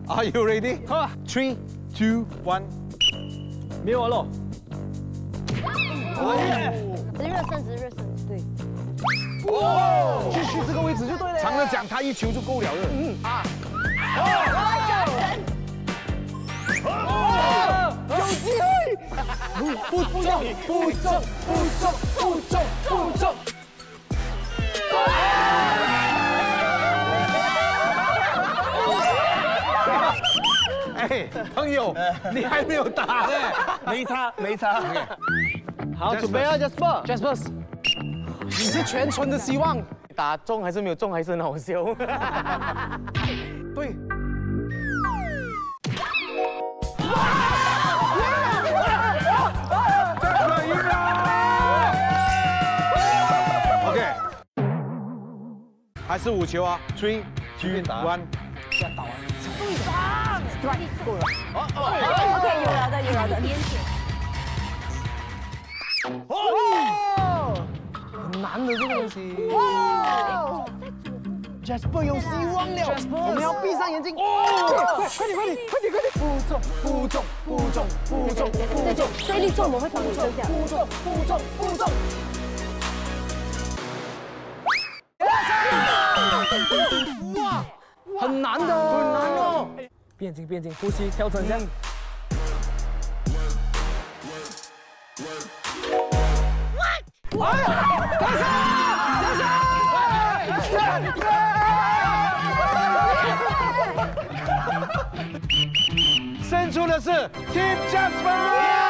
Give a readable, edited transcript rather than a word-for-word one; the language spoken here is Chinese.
Are you ready? 好 ，3、2、1。 没有了。 热身子，对。 哇！继续这个位置就对了。 常的讲，他一球就够了的。 有机会！不中！ 哎，朋友，你还没有打呢。 没差。好，准备啊 ，Jasper，你是全村的希望。打中还是没有中，还是很好笑。对。 赢了 ！OK， 还是5球啊，3、2、1。 够了。OK， 有了的。 哦，很难的这个东西。Jasper 有希望了，我们要闭上眼睛。快点！不中， 这一粒中我们会从你身下。 不中。哇，很难哦。变紧，呼吸，调整一下。 胜出的是 Team Jasper。